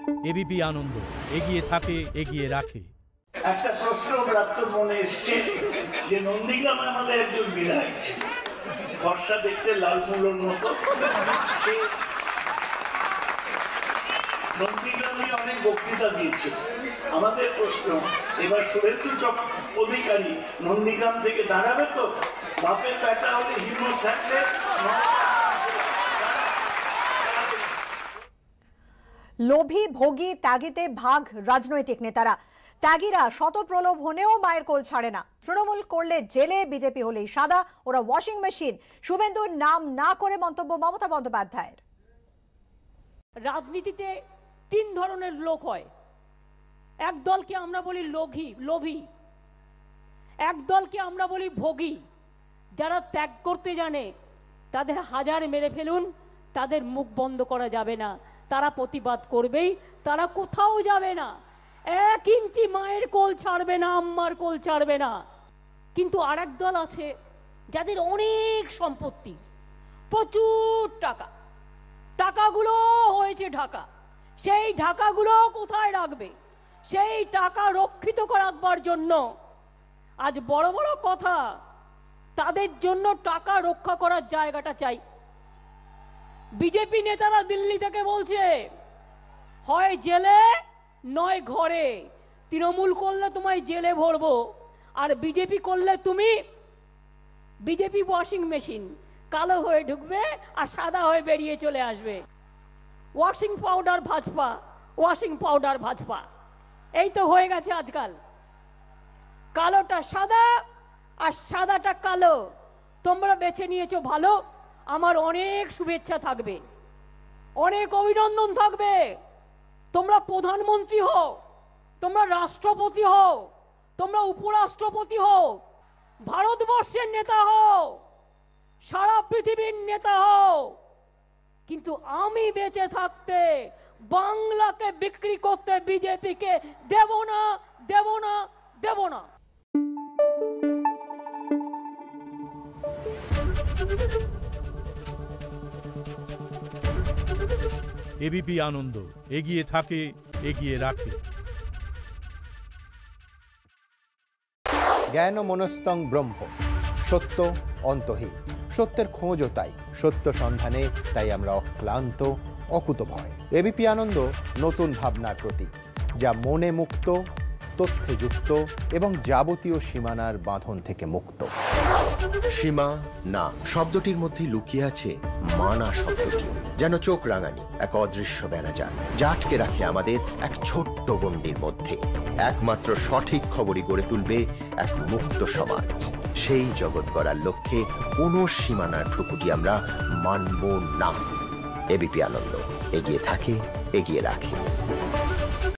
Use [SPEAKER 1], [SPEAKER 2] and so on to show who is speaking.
[SPEAKER 1] ABP আনন্দ, এগিয়ে থাকে, এগিয়ে রাখে।
[SPEAKER 2] একটা প্রশ্ন প্রাপ্ত মনে এসছে যে নন্দীগ্রামে আমাদের একজন বিধায়ক ছিল, ফর্সা দেখতে লাল মুলোর মতো। নন্দীগ্রামে অনেক বক্তৃতা দিয়েছিল। আমাদের প্রশ্ন, এবার শুভেন্দু অধিকারী নন্দীগ্রাম থেকে দাঁড়াবে তো? বাপের বেটা হলে হিম্মত থাকলে।
[SPEAKER 3] লোভী ভোগী ত্যাগীতে ভাগ রাজনৈতিক নেতারা। ত্যাগীরা শত প্রলোভনেও মায়ের কোল ছাড়ে না। তৃণমূল করলে জেলে, বিজেপি হলেই সাদা, ওরা ওয়াশিং মেশিন। শুভেন্দুর নাম না করে মন্তব্য মমতা বন্দ্যোপাধ্যায়ের।
[SPEAKER 4] রাজনীতিতে তিন ধরনের লোক হয়। এক দলকে আমরা বলি লোভী, এক দলকে আমরা বলি ভোগী। যারা ত্যাগ করতে জানে তাদের হাজার মেরে ফেলুন, তাদের মুখ বন্ধ করা যাবে না, তারা প্রতিবাদ করবেই, তারা কোথাও যাবে না, 1 ইঞ্চি মায়ের কোল ছাড়বে না, আম্মার কোল ছাড়বে না। কিন্তু আরেক দল আছে যাদের অনেক সম্পত্তি, প্রচুর টাকা, টাকাগুলো হয়েছে ঢাকা। সেই ঢাকাগুলো কোথায় রাখবে? সেই টাকা রক্ষিত রাখবার জন্য আজ বড় বড় কথা, তাদের জন্য টাকা রক্ষা করার জায়গাটা চাই। বিজেপি নেতারা দিল্লি থেকে বলছে হয় জেলে নয় ঘরে। তৃণমূল করলে তোমায় জেলে ভরবো, আর বিজেপি করলে তুমি বিজেপি ওয়াশিং মেশিন, কালো হয়ে ঢুকবে আর সাদা হয়ে বেরিয়ে চলে আসবে। Washing powder Bhajpa, washing powder Bhajpa, এই তো হয়ে গেছে আজকাল। কালোটা সাদা আর সাদাটা কালো। তোমরা বেছে নিয়েছো ভালো, আমার অনেক শুভেচ্ছা থাকবে, অনেক অভিনন্দন থাকবে। তোমরা প্রধানমন্ত্রী হও, তোমরা রাষ্ট্রপতি হও, তোমরা উপরাষ্ট্রপতি হও, ভারতবর্ষের নেতা হও, সারা পৃথিবীর নেতা হও, কিন্তু আমি বেঁচে থাকতে বাংলাকে বিক্রি করতে বিজেপিকে দেব না, দেব না, দেব না।
[SPEAKER 1] এবিপি আনন্দ, এগিয়ে থাকে, এগিয়ে রাখে।
[SPEAKER 5] জ্ঞান মনস্তং ব্রহ্ম, সত্য অন্তহীন। সত্যের খোঁজও তাই, সত্য সন্ধানে তাই আমরা অক্লান্ত, অকুতভয়। এবিপি আনন্দ নতুন ভাবনার প্রতীক, যা মনে মুক্ত, তথ্যে যুক্ত এবং যাবতীয় সীমানার বাঁধন থেকে মুক্ত।
[SPEAKER 6] সীমা না শব্দটির মধ্যে লুকিয়ে আছে মানা শব্দটি, যেন চোখ রাঙানি এক অদৃশ্য বেড়াজাল, যা আটকে রাখে আমাদের এক ছোট্ট গণ্ডির মধ্যে। একমাত্র সঠিক খবরই গড়ে তুলবে এক মুক্ত সমাজ। সেই জগৎ গড়ার লক্ষ্যে কোনো সীমানার ঠুকুটি আমরা মানব না। এবিপি আনন্দ, এগিয়ে থাকে, এগিয়ে রাখে।